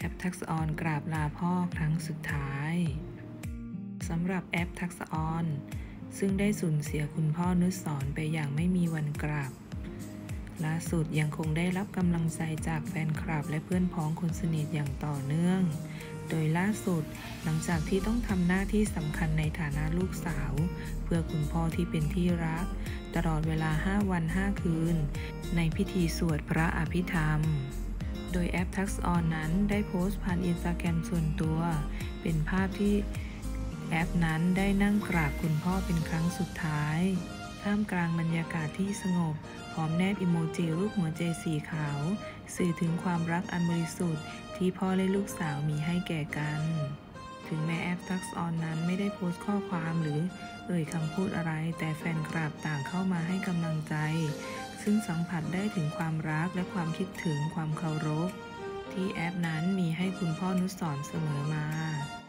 แอปทักษะออนกราบลาพ่อครั้งสุดท้ายสำหรับแอปทักษะออนซึ่งได้สูญเสียคุณพ่อนุสรณ์ไปอย่างไม่มีวันกลับล่าสุดยังคงได้รับกำลังใจจากแฟนคลับและเพื่อนพ้องคนสนิทอย่างต่อเนื่องโดยล่าสุดหลังจากที่ต้องทำหน้าที่สำคัญในฐานะลูกสาวเพื่อคุณพ่อที่เป็นที่รักตลอดเวลา5 วัน 5 คืนในพิธีสวดพระอภิธรรมโดยแอปทักษะออนนั้นได้โพสต์ผ่านอินสตาแกรมส่วนตัวเป็นภาพที่แอปนั้นได้นั่งกราบคุณพ่อเป็นครั้งสุดท้ายท่ามกลางบรรยากาศที่สงบพร้อมแนบอิโมจิรูปหัวใจสีขาวสื่อถึงความรักอันบริสุทธิ์ที่พ่อและลูกสาวมีให้แก่กันถึงแม้แอปทักษะออนนั้นไม่ได้โพสต์ข้อความหรือคำพูดอะไรแต่แฟนคลับต่างเข้ามาให้กำลังใจซึ่งสัมผัสได้ถึงความรักและความคิดถึงความเคารพที่แอปนั้นมีให้คุณพ่อนุสรณ์เสมอมา